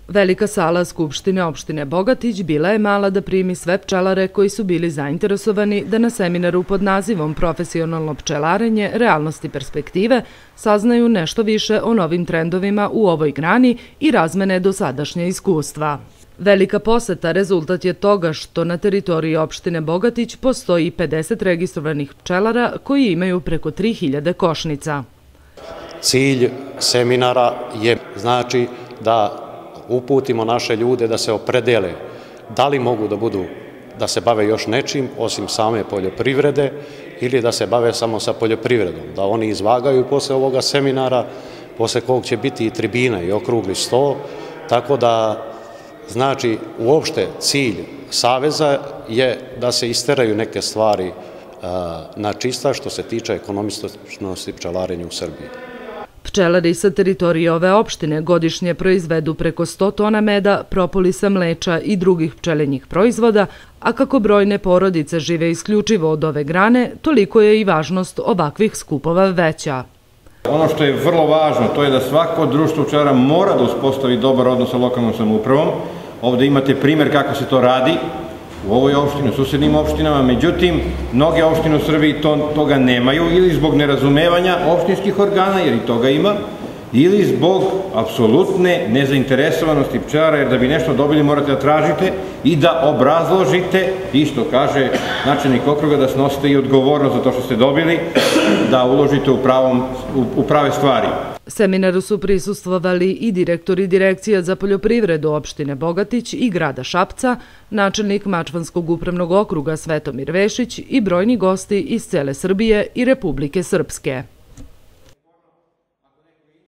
Velika sala Skupštine opštine Bogatić bila je mala da primi sve pčelare koji su bili zainteresovani da na seminaru pod nazivom Profesionalno pčelarenje, realnost i perspektive saznaju nešto više o novim trendovima u ovoj grani i razmene dosadašnje iskustva. Velika poseta rezultat je toga što na teritoriji opštine Bogatić postoji 50 registrovanih pčelara koji imaju preko 3000 košnica. Cilj seminara je znači da uputimo naše ljude da se opredele da li mogu da se bave još nečim osim same poljoprivrede ili da se bave samo sa poljoprivredom, da oni izvagaju posle ovoga seminara, posle kog će biti i tribina i okrugli sto, tako da znači uopšte cilj Saveza je da se isteraju neke stvari na čista što se tiče ekonomičnosti pčelarenja u Srbiji. Pčelari sa teritorije ove opštine godišnje proizvedu preko 100 tona meda, propolisa, mleča i drugih pčelinjih proizvoda, a kako brojne porodice žive isključivo od ove grane, toliko je i važnost ovakvih skupova veća. Ono što je vrlo važno, to je da svako društvo pčelara mora da uspostavi dobar odnos sa lokalnom samoupravom. Ovde imate primer kako se to radi u ovoj opštini, u susednim opštinama, međutim, mnoge opštine u Srbiji toga nemaju ili zbog nerazumevanja opštinskih organa, jer i toga ima, ili zbog apsolutne nezainteresovanosti pčelara, jer da bi nešto dobili morate da tražite i da obrazložite, i što kaže načelnik okruga, da snosite i odgovornost za to što ste dobili, da uložite u prave stvari. Seminaru su prisustvovali i direktori Direkcija za poljoprivredu opštine Bogatić i grada Šapca, načelnik Mačvanskog upravnog okruga Svetomir Vešić i brojni gosti iz cele Srbije i Republike Srpske.